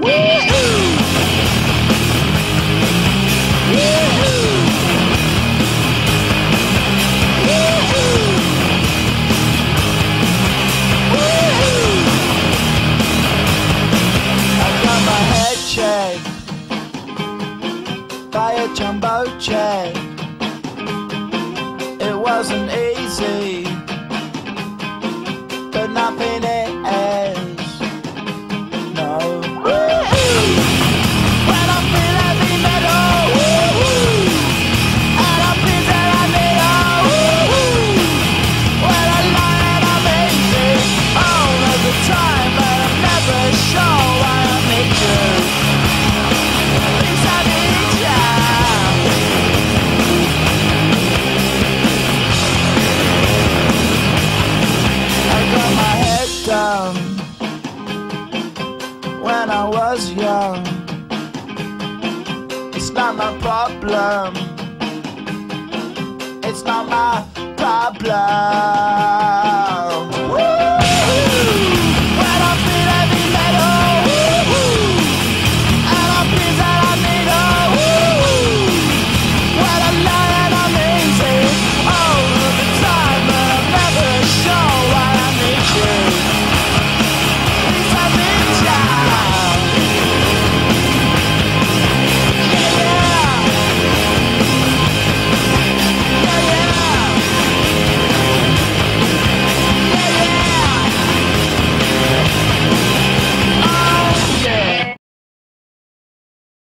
By a jumbo jet. It wasn't easy, but nothing is. No. When I feel heavy metal, and I feel that I need when I lie and I'm easy all of the time, but I'm never sure why I need you. Things I need you. When I was young, it's not my problem. It's not my problem.